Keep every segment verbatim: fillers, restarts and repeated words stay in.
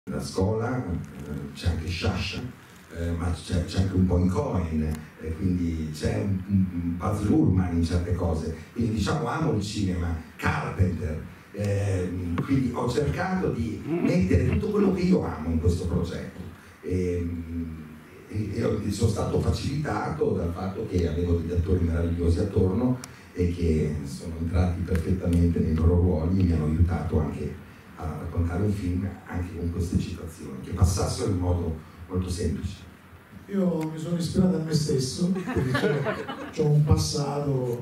La scuola, eh, c'è anche Sciascia, eh, ma c'è, c'è anche un po' in Cohen, eh, quindi c'è un, un, un Baz Luhrmann in certe cose, quindi diciamo amo il cinema, Carpenter, eh, quindi ho cercato di mettere tutto quello che io amo in questo progetto e, e, e sono stato facilitato dal fatto che avevo degli attori meravigliosi attorno e che sono entrati perfettamente nei loro ruoli e mi hanno aiutato anche a raccontare un film anche con queste citazioni, che passassero in modo molto semplice. Io mi sono ispirato a me stesso, perché ho un passato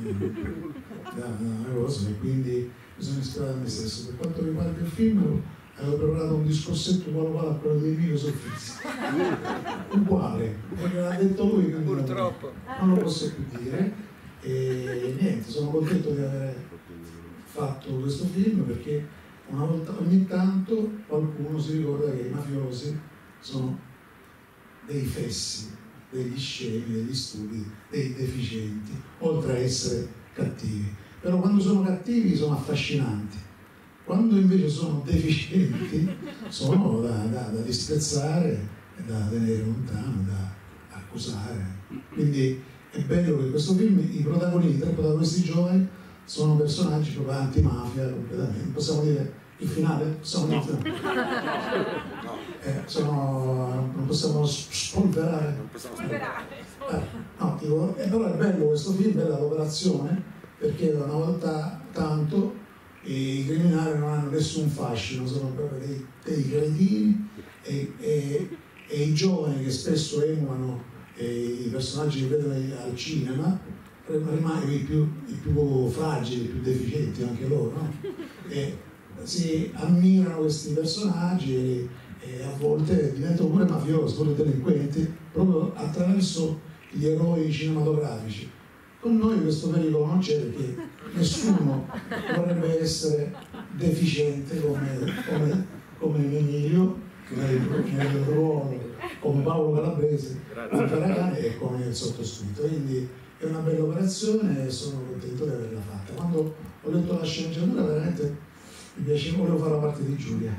da una cosa e quindi mi sono ispirato a me stesso. Per quanto riguarda il film, avevo preparato un discorsetto uguale uguale a quello dei Mico Soffizi. Uguale, perché l'ha detto lui, quindi purtroppo non lo posso più dire. E niente, sono contento di aver fatto questo film perché una volta ogni tanto qualcuno si ricorda che i mafiosi sono dei fessi, degli scemi, degli stupidi, dei deficienti, oltre a essere cattivi. Però quando sono cattivi sono affascinanti, quando invece sono deficienti sono da, da, da disprezzare, da tenere lontano, da accusare. Quindi è bello che questo film, i protagonisti, i tre protagonisti giovani, sono personaggi proprio antimafia completamente. Possiamo dire il finale? Possiamo dire il finale? Eh, sono, non possiamo spolverare. Non possiamo spolverare. Eh, no, dico, eh, però è bello questo film, bella l'operazione, perché una volta tanto i criminali non hanno nessun fascino, sono proprio dei, dei cretini e, e, e i giovani che spesso emulano i personaggi che vedono al cinema rimangono i più, i più fragili, i più deficienti anche loro, no? E si ammirano questi personaggi e, e a volte diventano pure mafiosi, pure delinquenti, proprio attraverso gli eroi cinematografici. Con noi questo pericolo non c'è perché nessuno vorrebbe essere deficiente come, come, come Emilio, nel, nel ruolo, come Paolo Calabrese, come Ferragani e come il sottoscritto. Quindi è una bella operazione e sono contento di averla fatta. Quando ho letto la sceneggiatura veramente mi piaceva, volevo fare la parte di Giulia.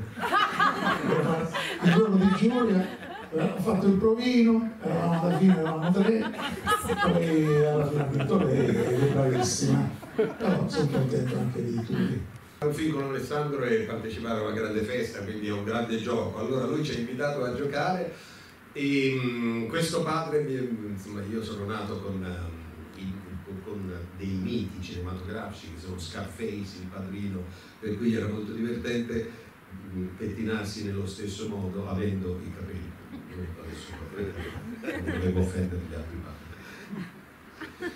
Il giorno di Giulia ho fatto il provino, eravamo alla fine, eravamo tre, poi alla fine ha vinto lei, è bravissima. Però sono contento anche di tutti. Un film con Alessandro e partecipare a una grande festa, quindi è un grande gioco. Allora lui ci ha invitato a giocare e um, questo padre, insomma, io sono nato con, uh, in, con dei miti cinematografici che sono Scarface, Il Padrino, per cui era molto divertente um, pettinarsi nello stesso modo avendo i capelli. Adesso non volevo offendere gli altri padri.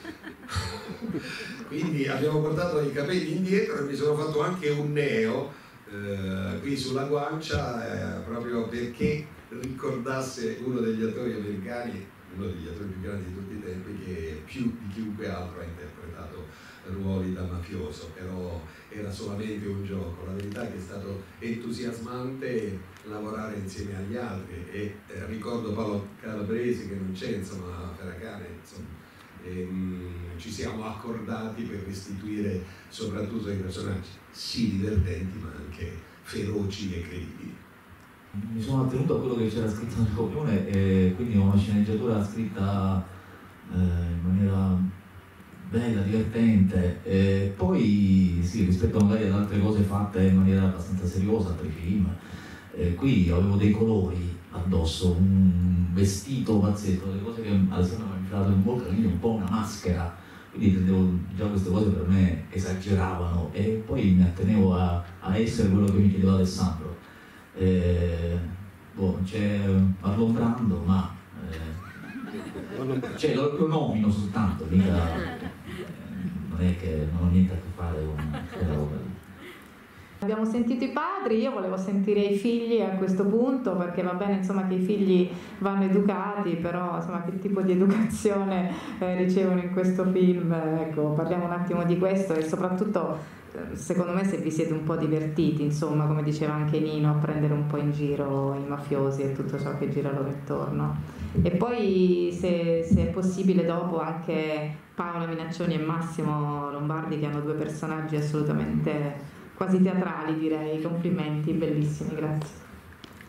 Quindi abbiamo portato i capelli indietro e mi sono fatto anche un neo eh, qui sulla guancia eh, proprio perché ricordasse uno degli attori americani, uno degli attori più grandi di tutti i tempi, che più di chiunque altro ha interpretato ruoli da mafioso, però era solamente un gioco. La verità è che è stato entusiasmante lavorare insieme agli altri e eh, ricordo Paolo Calabresi che non c'è, insomma, Ferragani, insomma. E, um, ci siamo accordati per restituire soprattutto dei personaggi sì divertenti ma anche feroci e credibili. Mi sono attenuto a quello che c'era scritto nel copione e quindi ho una sceneggiatura scritta eh, in maniera bella, divertente e poi sì, rispetto magari ad altre cose fatte in maniera abbastanza seriosa, altri film, eh, qui avevo dei colori addosso, un vestito pazzesco, delle cose che Alessandro mi ha infilato in bocca, quindi un po' una maschera, quindi intendevo già queste cose per me esageravano e poi mi attenevo a, a essere quello che mi chiedeva Alessandro. Eh, boh, c'è Marlon ma eh, cioè, lo, lo nomino soltanto, mica, eh, non è che non ho niente a che fare con quella roba lì. Abbiamo sentito i padri, io volevo sentire i figli a questo punto, perché va bene insomma che i figli vanno educati, però insomma che tipo di educazione eh, ricevono in questo film, ecco, parliamo un attimo di questo e soprattutto secondo me se vi siete un po' divertiti, insomma, come diceva anche Nino, a prendere un po' in giro i mafiosi e tutto ciò che gira loro intorno. E poi se, se è possibile dopo anche Paola Minaccioni e Massimo Lombardi, che hanno due personaggi assolutamente quasi teatrali, direi. Complimenti, bellissimi, grazie.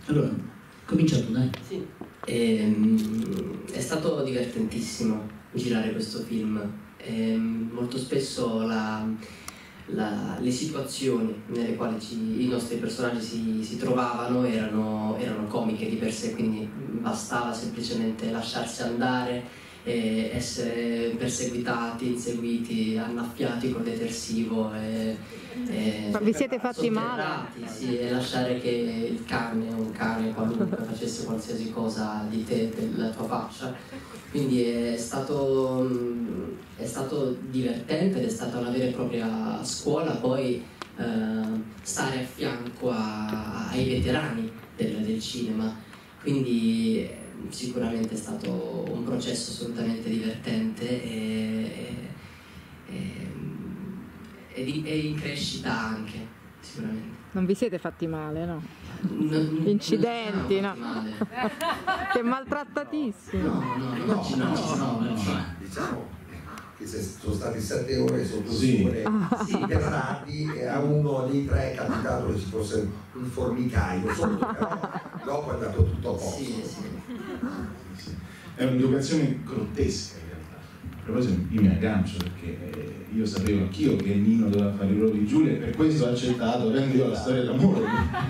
Allora, comincia tu, dai. Sì. Ehm, è stato divertentissimo girare questo film. Ehm, molto spesso la, la, le situazioni nelle quali ci, i nostri personaggi si, si trovavano erano, erano comiche di per sé, quindi bastava semplicemente lasciarsi andare e essere perseguitati, inseguiti, annaffiati col detersivo e, e ma vi siete fatti male? Sì, e lasciare che il cane, un cane qualunque, facesse qualsiasi cosa di te, della tua faccia. Quindi è stato, è stato divertente ed è stata una vera e propria scuola poi eh, stare a fianco a, ai veterani del, del cinema. Quindi sicuramente è stato un processo assolutamente divertente e, e, e, e in crescita anche, sicuramente. Non vi siete fatti male, no? Non, Incidenti, non no? Che maltrattatissimo. No, no, no, no, no, no, no, no. Diciamo che se sono stati sette ore sotto il Sì. sole interrati e a uno dei tre è capitato che ci fosse un formicaio sotto, però dopo è andato tutto a posto. Sì, sì. È un'educazione grottesca in realtà. A proposito, io mi aggancio perché io sapevo anch'io che Nino doveva fare il ruolo di Giulia e per questo ho accettato, rendilo la storia d'amore.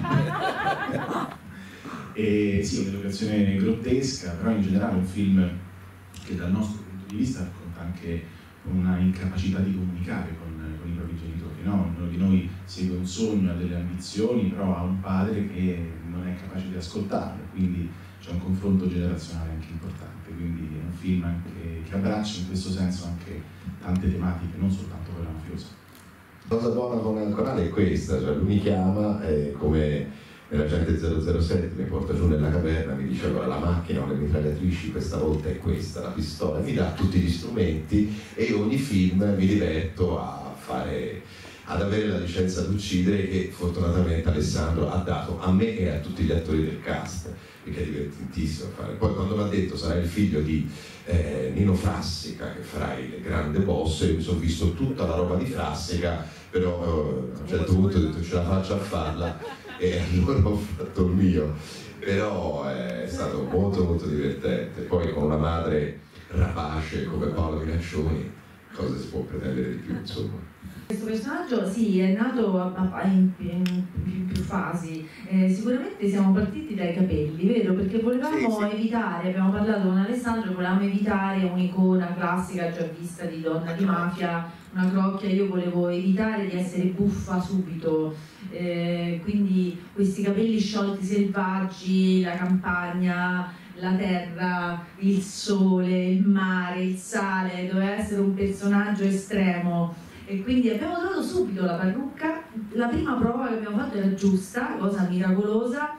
E sì, un'educazione grottesca, però in generale un film che dal nostro punto di vista racconta anche una incapacità di comunicare con, con i propri genitori, no? Ognuno di noi segue un sogno, ha delle ambizioni, però ha un padre che non è capace di ascoltarlo, quindi c'è un confronto generazionale anche importante, quindi è un film anche, che abbraccia in questo senso anche tante tematiche, non soltanto quella mafiosa. La cosa buona con Ancorale è questa, cioè lui mi chiama e come l'agente zero zero sette mi porta giù nella caverna, mi dice allora la macchina o le mitragliatrici questa volta è questa, la pistola, mi dà tutti gli strumenti e io ogni film mi diverto a fare, ad avere la licenza ad uccidere che fortunatamente Alessandro ha dato a me e a tutti gli attori del cast, perché è divertentissimo fare. Poi quando mi ha detto sarai il figlio di eh, Nino Frassica che farà il grande boss, io mi sono visto tutta la roba di Frassica, però eh, a un certo punto ho detto ce la faccio a farla e allora ho fatto il mio, però è stato molto molto divertente. Poi con una madre rapace come Paolo Minaccioni cosa si può pretendere di più, insomma. Questo personaggio sì, è nato a, a, in, in, in più fasi. Eh, sicuramente siamo partiti dai capelli, vero? Perché volevamo sì, sì. evitare, abbiamo parlato con Alessandro, volevamo evitare un'icona classica già vista di donna di mafia, una crocchia. Io volevo evitare di essere buffa subito, eh, quindi questi capelli sciolti selvaggi, la campagna, la terra, il sole, il mare, il sale, doveva essere un personaggio estremo. E quindi abbiamo trovato subito la parrucca, la prima prova che abbiamo fatto era giusta, cosa miracolosa,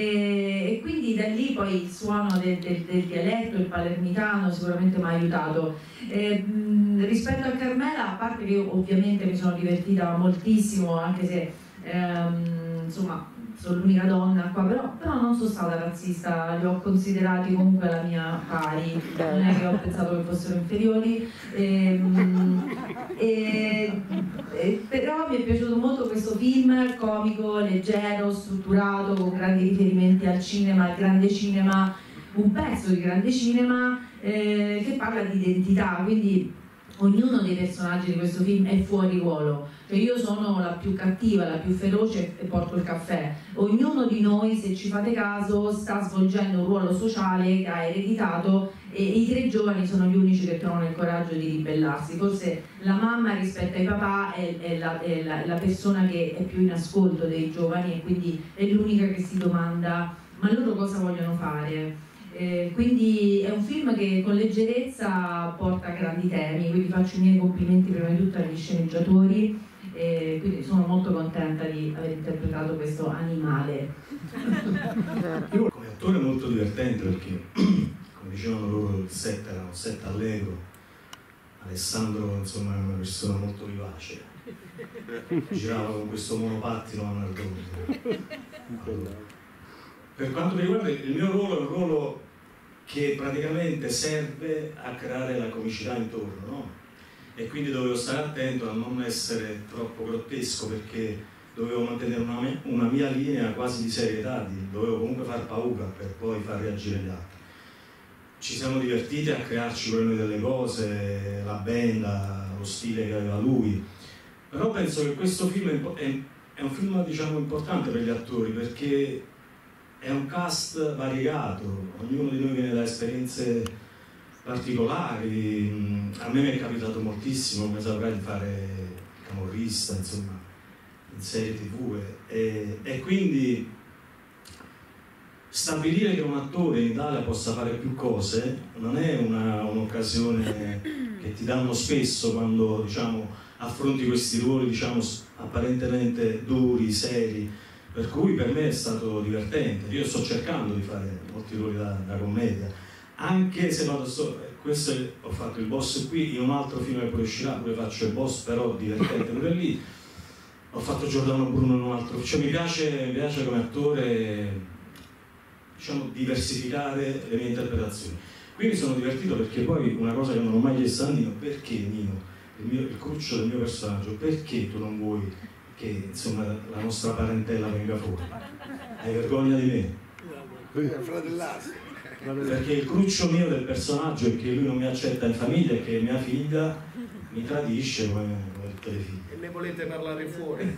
e, e quindi da lì poi il suono del, del, del dialetto, il palermitano sicuramente mi ha aiutato. E, mh, rispetto a Carmela, a parte che io ovviamente mi sono divertita moltissimo, anche se ehm, insomma sono l'unica donna qua, però, però non sono stata razzista, li ho considerati comunque la mia pari, non è che ho pensato che fossero inferiori, e, e, e, però mi è piaciuto molto questo film, comico, leggero, strutturato, con grandi riferimenti al cinema, al grande cinema, un pezzo di grande cinema eh, che parla di identità, quindi ognuno dei personaggi di questo film è fuori ruolo, cioè io sono la più cattiva, la più feroce e porto il caffè. Ognuno di noi, se ci fate caso, sta svolgendo un ruolo sociale che ha ereditato e i tre giovani sono gli unici che trovano il coraggio di ribellarsi. Forse la mamma rispetto ai papà è, è, la, è la, la persona che è più in ascolto dei giovani e quindi è l'unica che si domanda ma loro cosa vogliono fare? Eh, quindi è un film che con leggerezza porta a grandi temi, quindi faccio i miei complimenti prima di tutto agli sceneggiatori, eh, quindi sono molto contenta di aver interpretato questo animale. Io come attore molto divertente perché, come dicevano loro, il set era un set allegro, Alessandro insomma è una persona molto vivace, girava con questo monopattino a Nardone. Allora, per quanto mi riguarda il mio ruolo è un ruolo che praticamente serve a creare la comicità intorno, no? E quindi dovevo stare attento a non essere troppo grottesco perché dovevo mantenere una, una mia linea quasi di serietà, di, dovevo comunque far paura per poi far reagire gli altri. Ci siamo divertiti a crearci poi noi delle cose, la band, lo stile che aveva lui, però penso che questo film è, è un film, diciamo, importante per gli attori, perché è un cast variegato, ognuno di noi viene da esperienze particolari. A me mi è capitato moltissimo, come saprai, di fare camorrista, insomma, in serie tv, e, e quindi stabilire che un attore in Italia possa fare più cose non è un'occasione che ti danno spesso quando, diciamo, affronti questi ruoli, diciamo, apparentemente duri, seri, per cui per me è stato divertente. Io sto cercando di fare molti ruoli da, da commedia, anche se vado solo, questo è, ho fatto il boss qui, in un altro film che poi uscirà pure faccio il boss, però divertente pure lì. Ho fatto Giordano Bruno in un altro, cioè mi piace, mi piace come attore, diciamo, diversificare le mie interpretazioni. Qui mi sono divertito perché poi una cosa che non ho mai chiesto a Nino: perché Nino, il, mio, il cruccio del mio personaggio, perché tu non vuoi che, insomma, la nostra parentela venga fuori? Hai vergogna di me? Perché il cruccio mio del personaggio è che lui non mi accetta in famiglia e che mia figlia mi tradisce come, come tutte le figlie. E ne volete parlare fuori?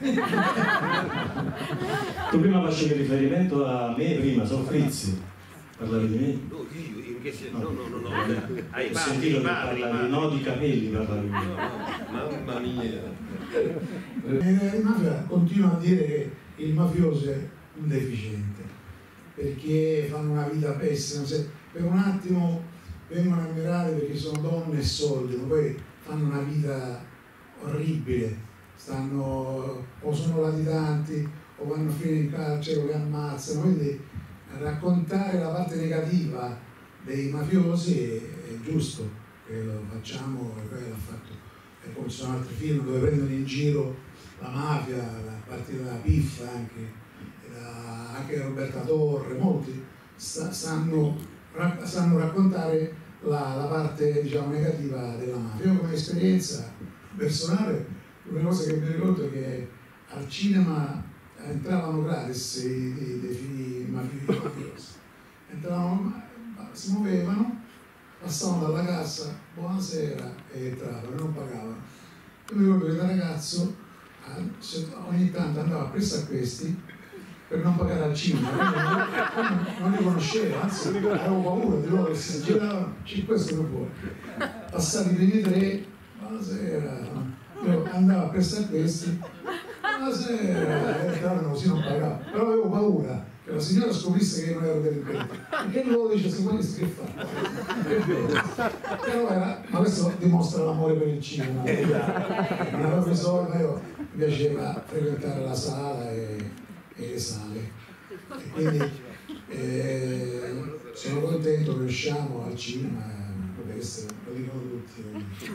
Tu prima facevi riferimento a me, prima, sono Frizzi, parlavi di me? No, io, in che senso? No, no, no, no. Hai sentito che parlavi, no, di capelli parlavi di me. Mamma mia. Eh, mafia continua a dire che il mafioso è un deficiente, perché fanno una vita pessima, se per un attimo vengono ammirati perché sono donne e soldi, ma poi fanno una vita orribile, stanno o sono latitanti o vanno a finire in carcere o li ammazzano. Quindi raccontare la parte negativa dei mafiosi è, è giusto che lo facciamo, e poi l'ha fatto, e poi ci sono altri film dove prendono in giro la mafia, a partire da Piffa anche, da, anche Roberta Torre, molti sta, sanno, ra, sanno raccontare la, la parte, diciamo, negativa della mafia. Io come esperienza personale, una cosa che mi ricordo è che al cinema entravano gratis i, i, dei figli mafiosi, entravano, si muovevano, passavano dalla cassa, buonasera, e entravano, non pagavano. Io mi ricordo che da ragazzo ogni tanto andavo a prestare questi per non pagare al cinema, non, non li conoscevo, anzi avevo paura di loro che si giravano, questo non può. Passati i primi tre, buonasera, io andavo a prestare questi, buonasera, e entravano così, non pagavo, però avevo paura che la signora scoprisse che io non ero delinquente, perché loro dice: se questo che fa? Però era, ma questo dimostra l'amore per il cinema, non avevo bisogno, io mi piaceva frequentare la sala e, e le sale, e quindi eh, sono contento che usciamo al cinema, potrebbe essere, lo dicono tutti,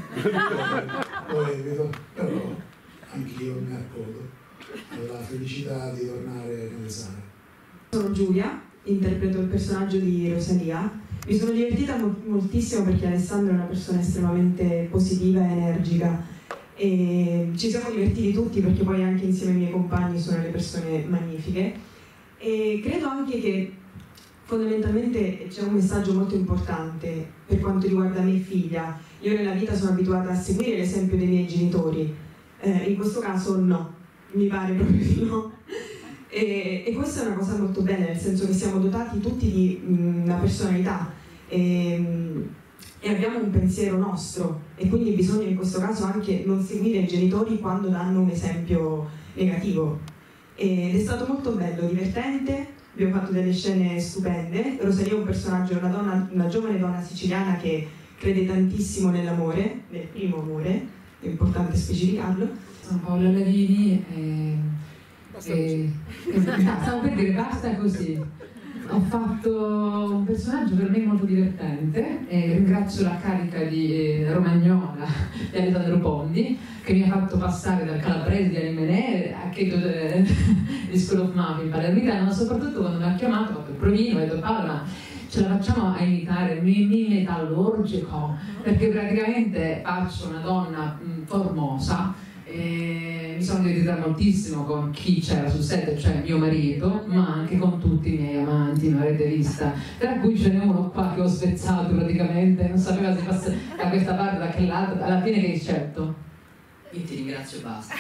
poi vedo, però anch'io mi accodo alla felicità di tornare nelle sale. Sono Giulia, interpreto il personaggio di Rosalia. Mi sono divertita mo moltissimo perché Alessandro è una persona estremamente positiva e energica, e ci siamo divertiti tutti perché poi anche insieme ai miei compagni sono delle persone magnifiche, e credo anche che fondamentalmente c'è un messaggio molto importante per quanto riguarda mia figlia. Io nella vita sono abituata a seguire l'esempio dei miei genitori, eh, in questo caso no, mi pare proprio di no. E, e questa è una cosa molto bella, nel senso che siamo dotati tutti di mh, una personalità e, e abbiamo un pensiero nostro, e quindi bisogna in questo caso anche non seguire i genitori quando danno un esempio negativo. Ed è stato molto bello, divertente, abbiamo fatto delle scene stupende. Rosalia è un personaggio, una, donna, una giovane donna siciliana che crede tantissimo nell'amore, nel primo amore, è importante specificarlo. Sono Paola Lavini e... E, e, stavo per dire basta così. Ho fatto un personaggio per me molto divertente e ringrazio la carica di eh, Romagnola di Alessandro Pondi che mi ha fatto passare dal calabrese di Alimenè a Cheto eh, di School of Mafia in palermitano, ma soprattutto quando mi ha chiamato, ho fatto il provino, ho detto: Paola, ma ce la facciamo a imitare Mimì Metallurgico, perché praticamente faccio una donna mh, formosa, E mi sono divertita moltissimo con chi c'era sul set, cioè mio marito, ma anche con tutti i miei amanti, mi avrete vista, tra cui ce n'è uno qua che ho svezzato praticamente, non sapeva se passare da questa parte, da che l'altra, alla fine che hai scelto? Io ti ringrazio e basta.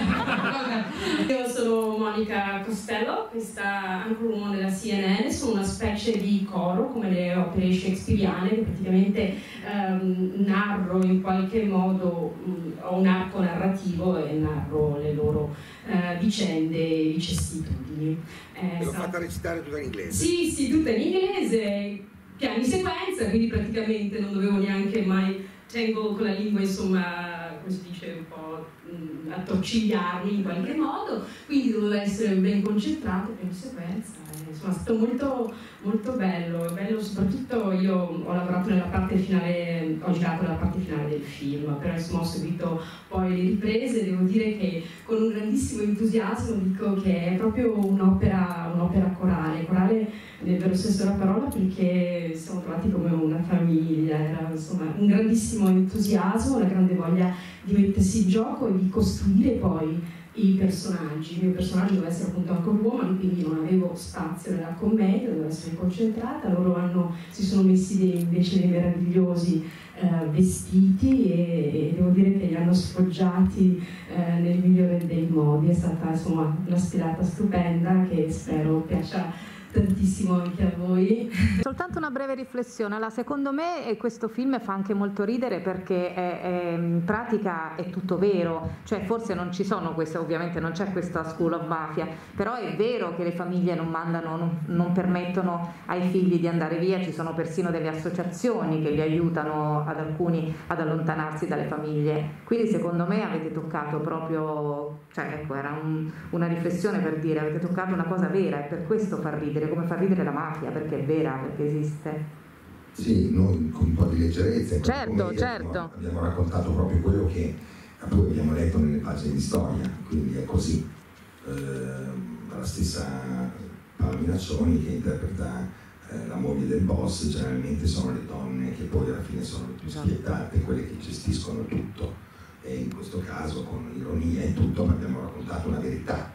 Io sono Monica Costello, questa anche uomo della C N N, sono una specie di coro come le opere shakespeariane, che praticamente ehm, narro in qualche modo, mh, ho un arco narrativo e narro le loro eh, vicende e vicissitudini. Eh, L'ho fatta recitare tutta in inglese? Sì, sì, tutta in inglese, piani sequenza, quindi praticamente non dovevo neanche mai, tengo con la lingua insomma, come si dice, un po' mh, attorcigliarmi in qualche modo, quindi dovevo essere ben concentrato per sequenza. Eh, insomma, è stato molto, molto bello, bello soprattutto io ho lavorato nella parte finale, ho girato la parte finale del film, però insomma ho seguito poi le riprese, devo dire che con un grandissimo entusiasmo dico che è proprio un'opera, un'opera corale, corale nel vero senso della parola, perché siamo trovati come una famiglia, era insomma un grandissimo entusiasmo, una grande voglia di mettersi in gioco e di costruire poi i personaggi. Il mio personaggio doveva essere appunto anche un uomo, quindi non avevo spazio nella commedia, dovevo essere concentrata, loro hanno, si sono messi dei, invece dei meravigliosi eh, vestiti e, e devo dire che li hanno sfoggiati eh, nel migliore dei modi, è stata insomma una sfilata stupenda che spero piaccia tantissimo anche a voi. Soltanto una breve riflessione. Allora, secondo me questo film fa anche molto ridere perché è, è, in pratica è tutto vero, cioè forse non ci sono queste, ovviamente non c'è questa school of mafia, però è vero che le famiglie non mandano, non, non permettono ai figli di andare via, ci sono persino delle associazioni che li aiutano ad alcuni ad allontanarsi dalle famiglie, quindi secondo me avete toccato proprio, cioè ecco, era un, una riflessione per dire, avete toccato una cosa vera e per questo fa ridere, come fa ridere la mafia, perché è vera, perché esiste. Sì, noi con un po' di leggerezza, certo, come certo. Abbiamo, abbiamo raccontato proprio quello che poi abbiamo letto nelle pagine di storia, quindi è così. Eh, la stessa Palminaccioni che interpreta eh, la moglie del boss, generalmente sono le donne che poi alla fine sono le più spiettate, quelle che gestiscono tutto, e in questo caso con ironia e tutto abbiamo raccontato una verità.